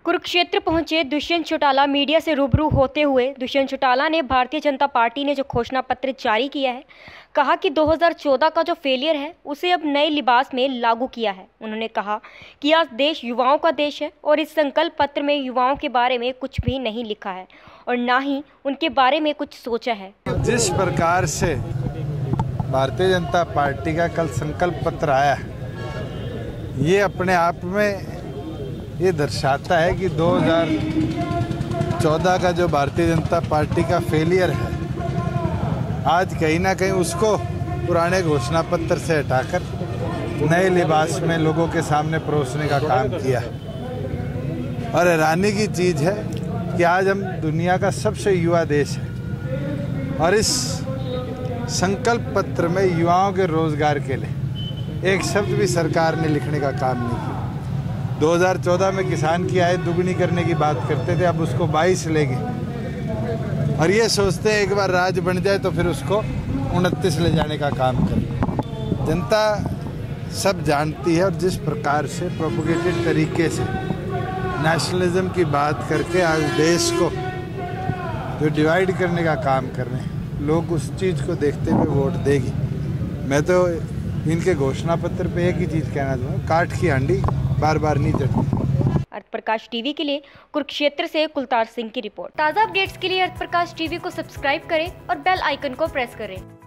कुरुक्षेत्र पहुंचे दुष्यंत चौटाला मीडिया से रूबरू होते हुए दुष्यंत चौटाला ने भारतीय जनता पार्टी ने जो घोषणा पत्र जारी किया है, कहा कि 2014 का जो फेलियर है उसे अब नए लिबास में लागू किया है। उन्होंने कहा कि आज देश युवाओं का देश है और इस संकल्प पत्र में युवाओं के बारे में कुछ भी नहीं लिखा है और ना ही उनके बारे में कुछ सोचा है। जिस प्रकार से भारतीय जनता पार्टी का कल संकल्प पत्र आया, ये अपने आप में ये दर्शाता है कि 2014 का जो भारतीय जनता पार्टी का फेलियर है, आज कहीं ना कहीं उसको पुराने घोषणा पत्र से हटाकर नए लिबास में लोगों के सामने परोसने का काम किया। और हैरानी की चीज़ है कि आज हम दुनिया का सबसे युवा देश है और इस संकल्प पत्र में युवाओं के रोजगार के लिए एक शब्द भी सरकार ने लिखने का काम नहीं किया। 2014 में किसान की आय दुगनी करने की बात करते थे, अब उसको 22 ले गए और ये सोचते हैं एक बार राज बन जाए तो फिर उसको 29 ले जाने का काम करें। जनता सब जानती है और जिस प्रकार से प्रोपोगेटेड तरीके से नेशनलिज्म की बात करके आज देश को जो डिवाइड करने का काम कर रहे हैं, लोग उस चीज़ को देखते हुए वोट देगी। मैं तो इनके घोषणा पत्र पे एक ही चीज़ कहना चाहूँगा, काठ की हांडी बार बार नहीं चढ़ती। अर्थ प्रकाश टीवी के लिए कुरुक्षेत्र से कुलतार सिंह की रिपोर्ट। ताज़ा अपडेट्स के लिए अर्थ प्रकाश टीवी को सब्सक्राइब करें और बेल आइकन को प्रेस करें।